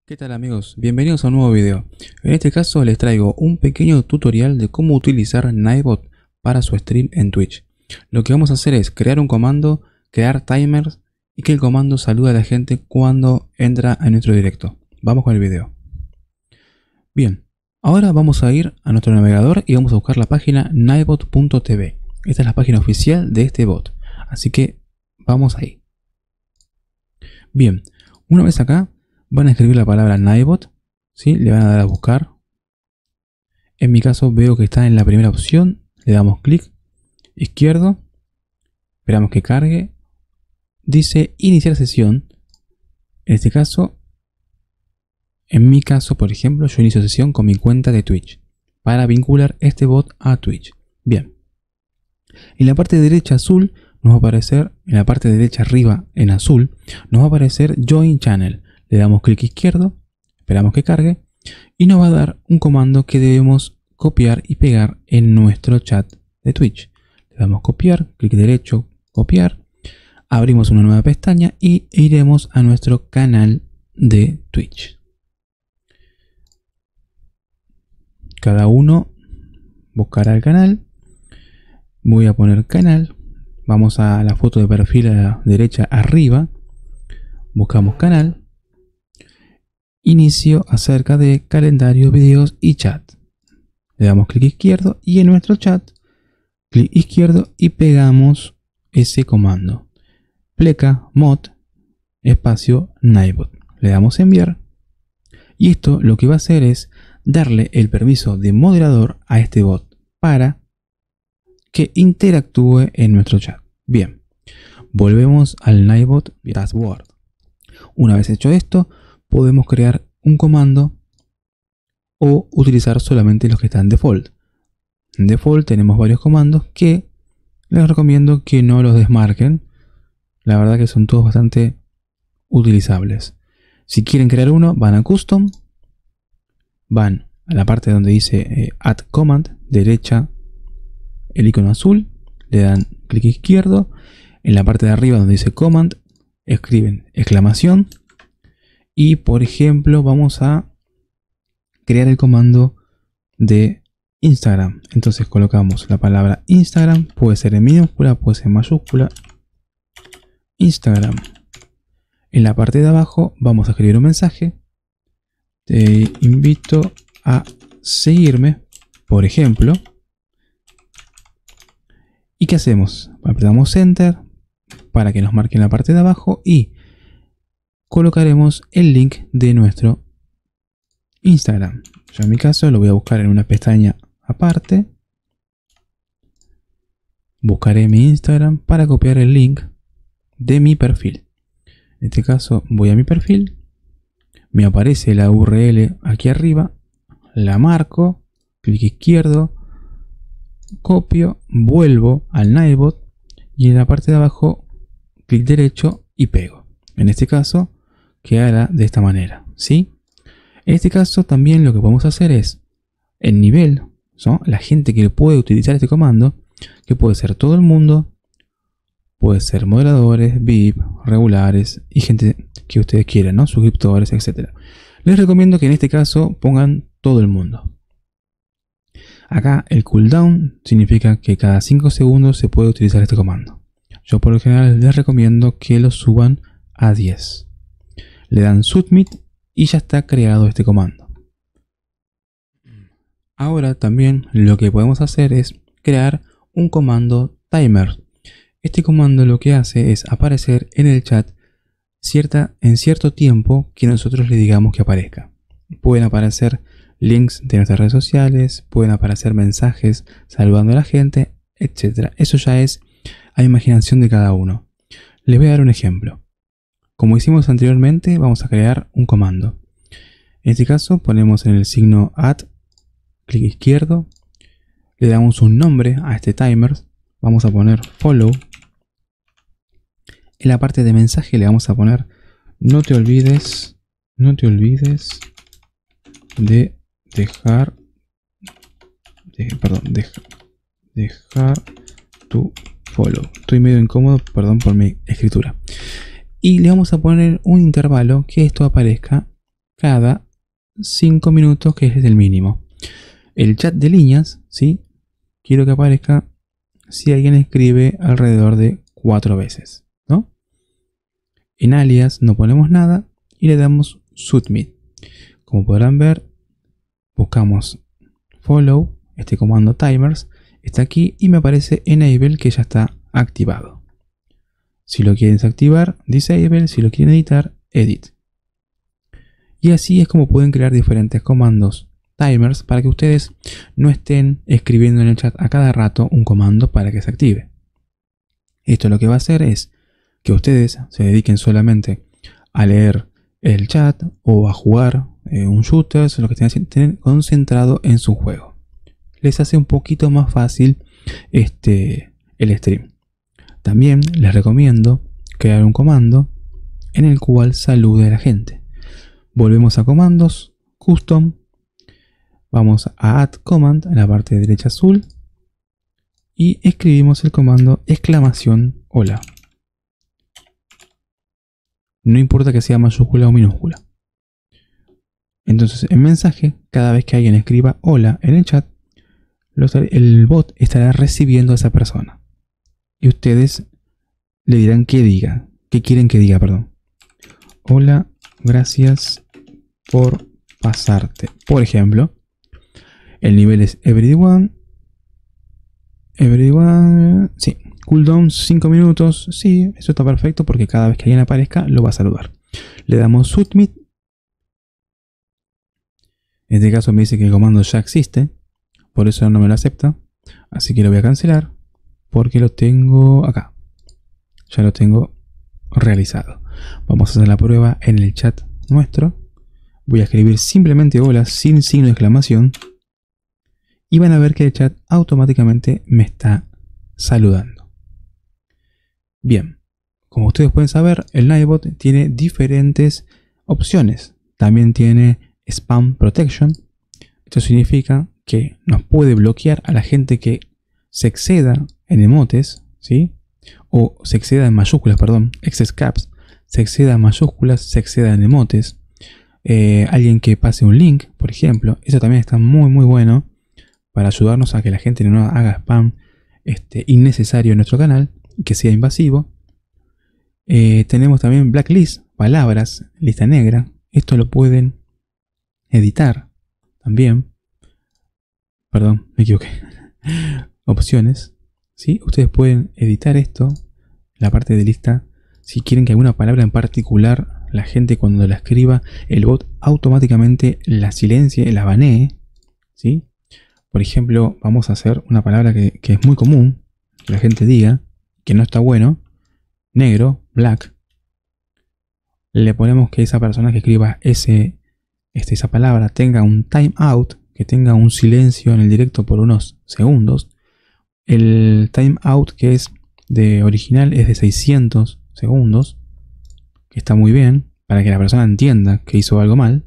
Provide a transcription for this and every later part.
¿Qué tal amigos? Bienvenidos a un nuevo video. En este caso les traigo un pequeño tutorial de cómo utilizar Nightbot para su stream en Twitch. Lo que vamos a hacer es crear un comando, crear timers y que el comando salude a la gente cuando entra a nuestro directo. Vamos con el video. Bien, ahora vamos a ir a nuestro navegador y vamos a buscar la página nightbot.tv. Esta es la página oficial de este bot, así que vamos ahí. Bien, una vez acá van a escribir la palabra Nightbot, ¿sí? Le van a dar a buscar. En mi caso veo que está en la primera opción, le damos clic izquierdo, esperamos que cargue, dice iniciar sesión. En este caso, en mi caso por ejemplo, yo inicio sesión con mi cuenta de Twitch para vincular este bot a Twitch. Bien, en la parte derecha azul nos va a aparecer, en la parte derecha arriba en azul, nos va a aparecer Join Channel. Le damos clic izquierdo, esperamos que cargue y nos va a dar un comando que debemos copiar y pegar en nuestro chat de Twitch. Le damos copiar, clic derecho, copiar, abrimos una nueva pestaña y iremos a nuestro canal de Twitch. Cada uno buscará el canal. Voy a poner canal, vamos a la foto de perfil a la derecha arriba, buscamos canal. Inicio acerca de calendario, videos y chat. Le damos clic izquierdo y en nuestro chat, clic izquierdo y pegamos ese comando. Pleca mod espacio Nightbot. Le damos enviar. Y esto lo que va a hacer es darle el permiso de moderador a este bot para que interactúe en nuestro chat. Bien, volvemos al Nightbot dashboard. Una vez hecho esto, podemos crear un comando o utilizar solamente los que están default. En default tenemos varios comandos que les recomiendo que no los desmarquen. La verdad que son todos bastante utilizables. Si quieren crear uno, van a custom, van a la parte donde dice add command, derecha, el icono azul, le dan clic izquierdo, en la parte de arriba donde dice command, escriben exclamación. Y por ejemplo vamos a crear el comando de Instagram. Entonces colocamos la palabra Instagram, puede ser en minúscula, puede ser en mayúscula. Instagram. En la parte de abajo vamos a escribir un mensaje. Te invito a seguirme, por ejemplo. ¿Y qué hacemos? Apretamos Enter para que nos marque en la parte de abajo y colocaremos el link de nuestro Instagram. Yo en mi caso lo voy a buscar en una pestaña aparte. Buscaré mi Instagram para copiar el link de mi perfil. En este caso voy a mi perfil. Me aparece la URL aquí arriba. La marco. Clic izquierdo. Copio. Vuelvo al Nightbot. Y en la parte de abajo clic derecho y pego. En este caso quedará de esta manera, ¿sí? En este caso también lo que podemos hacer es el nivel, ¿no? La gente que puede utilizar este comando, que puede ser todo el mundo, puede ser moderadores, VIP, regulares y gente que ustedes quieran, ¿no? Suscriptores, etc. Les recomiendo que en este caso pongan todo el mundo. Acá el cooldown significa que cada 5 segundos se puede utilizar este comando. Yo por lo general les recomiendo que lo suban a 10. Le dan submit y ya está creado este comando. Ahora también lo que podemos hacer es crear un comando timer. Este comando lo que hace es aparecer en el chat en cierto tiempo que nosotros le digamos que aparezca. Pueden aparecer links de nuestras redes sociales, pueden aparecer mensajes saludando a la gente, etc. Eso ya es a imaginación de cada uno. Les voy a dar un ejemplo. Como hicimos anteriormente, vamos a crear un comando. En este caso ponemos en el signo add, clic izquierdo, le damos un nombre a este timer, vamos a poner follow. En la parte de mensaje le vamos a poner no te olvides de dejar tu follow. Estoy medio incómodo, perdón por mi escritura. Y le vamos a poner un intervalo que esto aparezca cada 5 minutos, que es el mínimo. El chat de líneas, ¿sí? Quiero que aparezca si alguien escribe alrededor de 4 veces, ¿no? En alias no ponemos nada y le damos submit. Como podrán ver, buscamos follow, este comando timers está aquí y me aparece enable, que ya está activado. Si lo quieren desactivar, disable; si lo quieren editar, edit. Y así es como pueden crear diferentes comandos timers para que ustedes no estén escribiendo en el chat a cada rato un comando para que se active. Esto lo que va a hacer es que ustedes se dediquen solamente a leer el chat o a jugar un shooter, lo que estén concentrado en su juego. Les hace un poquito más fácil el stream. También les recomiendo crear un comando en el cual salude a la gente. Volvemos a comandos, custom, vamos a add command en la parte derecha azul y escribimos el comando exclamación hola. No importa que sea mayúscula o minúscula. Entonces, en mensaje, cada vez que alguien escriba hola en el chat, el bot estará recibiendo a esa persona. Y ustedes le dirán que diga, que quieren que diga, perdón. Hola, gracias por pasarte. Por ejemplo, el nivel es everyone. Sí. Cooldown 5 minutos. Sí, eso está perfecto porque cada vez que alguien aparezca lo va a saludar. Le damos submit. En este caso me dice que el comando ya existe, por eso no me lo acepta. Así que lo voy a cancelar porque lo tengo acá. Ya lo tengo realizado. Vamos a hacer la prueba en el chat nuestro. Voy a escribir simplemente hola sin signo de exclamación. Y van a ver que el chat automáticamente me está saludando. Bien, como ustedes pueden saber, el Nightbot tiene diferentes opciones. También tiene Spam Protection. Esto significa que nos puede bloquear a la gente que se exceda en emotes, ¿sí? O se exceda en mayúsculas, perdón, excess caps, se exceda en mayúsculas, se exceda en emotes. Alguien que pase un link, por ejemplo. Eso también está muy bueno para ayudarnos a que la gente no haga spam innecesario en nuestro canal y que sea invasivo. Tenemos también blacklist, palabras, lista negra. Esto lo pueden editar también. Perdón, me equivoqué. Opciones, ¿sí? Ustedes pueden editar esto, la parte de lista. Si quieren que alguna palabra en particular, la gente cuando la escriba, el bot automáticamente la silencie, la banee, ¿sí? Por ejemplo, vamos a hacer una palabra que es muy común que la gente diga, que no está bueno. Negro, black. Le ponemos que esa persona que escriba esa palabra tenga un timeout, que tenga un silencio en el directo por unos segundos. El timeout que es de original es de 600 segundos, que está muy bien para que la persona entienda que hizo algo mal.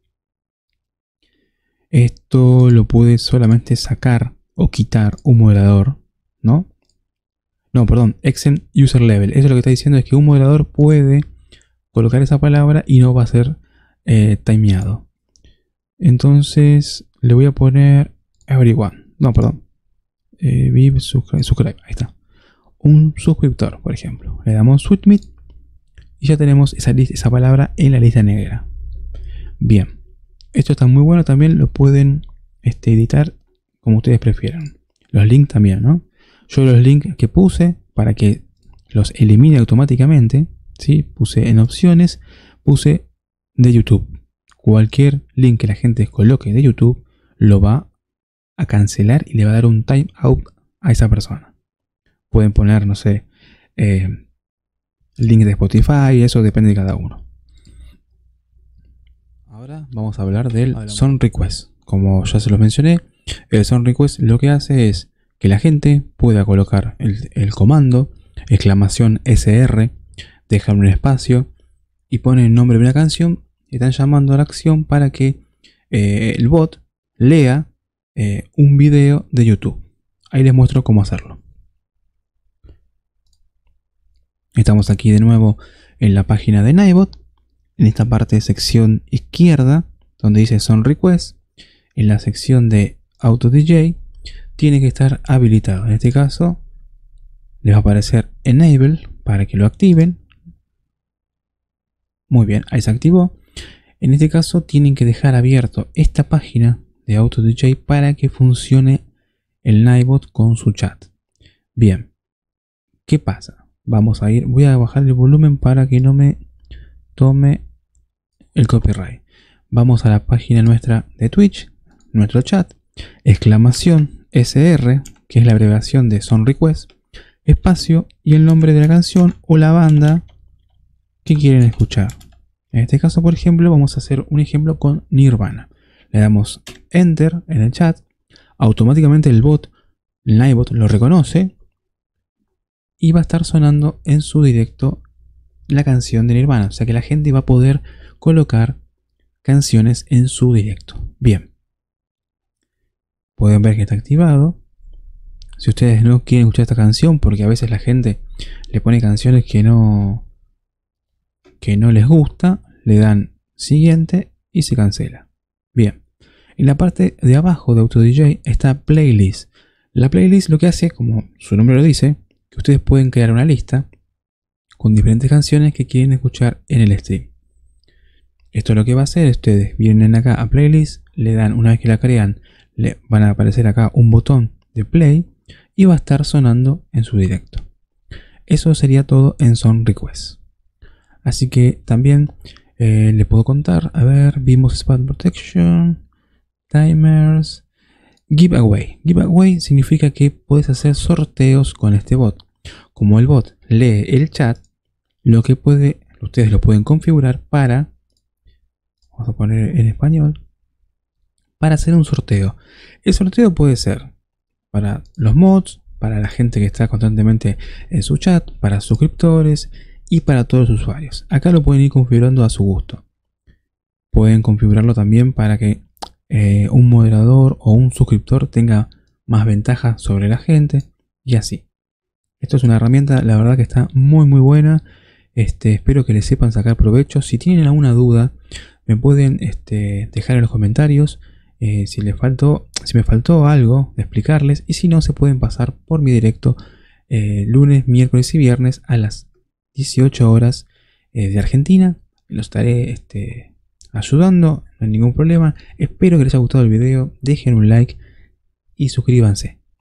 Esto lo puede solamente sacar o quitar un moderador, ¿no? No, perdón, Exen User Level. Eso lo que está diciendo es que un moderador puede colocar esa palabra y no va a ser timeado. Entonces le voy a poner everyone. No, perdón. Subscribe. Ahí está. Un suscriptor, por ejemplo. Le damos submit y ya tenemos esa palabra en la lista negra. Bien. Esto está muy bueno. También lo pueden editar como ustedes prefieran. Los links también, ¿no? Yo los links que puse para que los elimine automáticamente, ¿sí? Puse en opciones, puse de YouTube. Cualquier link que la gente coloque de YouTube lo va a cancelar y le va a dar un timeout a esa persona. Pueden poner, no sé, link de Spotify, eso depende de cada uno. Ahora vamos a hablar del Song Request. Como ya se los mencioné, el Song Request lo que hace es que la gente pueda colocar el comando, exclamación SR, dejar un espacio y pone el nombre de una canción y están llamando a la acción para que el bot lea un video de YouTube. Ahí les muestro cómo hacerlo. Estamos aquí de nuevo en la página de Nightbot en esta parte de sección izquierda, donde dice Song Request, en la sección de Auto DJ, tiene que estar habilitado. En este caso, les va a aparecer Enable para que lo activen. Muy bien, ahí se activó. En este caso, tienen que dejar abierto esta página de Auto DJ para que funcione el Nightbot con su chat. Bien, ¿qué pasa? Voy a bajar el volumen para que no me tome el copyright. Vamos a la página nuestra de Twitch, nuestro chat, exclamación SR, que es la abreviación de Song Request, espacio y el nombre de la canción o la banda que quieren escuchar. En este caso, por ejemplo, vamos a hacer un ejemplo con Nirvana. Le damos Enter en el chat, automáticamente el Nightbot lo reconoce y va a estar sonando en su directo la canción de Nirvana. O sea que la gente va a poder colocar canciones en su directo. Bien. Pueden ver que está activado. Si ustedes no quieren escuchar esta canción, porque a veces la gente le pone canciones que no les gusta, le dan siguiente y se cancela. Bien. En la parte de abajo de Auto DJ está Playlist. La playlist lo que hace, como su nombre lo dice, que ustedes pueden crear una lista con diferentes canciones que quieren escuchar en el stream. Esto lo que va a hacer, ustedes vienen acá a Playlist, le dan, una vez que la crean, le van a aparecer acá un botón de play y va a estar sonando en su directo. Eso sería todo en Song Request. Así que también le puedo contar, a ver, vimos Spam Protection, Timers, Giveaway. Giveaway significa que puedes hacer sorteos con este bot. Como el bot lee el chat, ustedes lo pueden configurar para, vamos a poner en español, para hacer un sorteo. El sorteo puede ser para los mods, para la gente que está constantemente en su chat, para suscriptores y para todos los usuarios. Acá lo pueden ir configurando a su gusto. Pueden configurarlo también para que un moderador o un suscriptor tenga más ventaja sobre la gente y así. Esto es una herramienta, la verdad que está muy buena. Espero que le sepan sacar provecho. Si tienen alguna duda, me pueden dejar en los comentarios si me faltó algo de explicarles, y si no, se pueden pasar por mi directo lunes, miércoles y viernes a las 18 horas de Argentina. Los estaré ayudando, no hay ningún problema. Espero que les haya gustado el video, dejen un like y suscríbanse.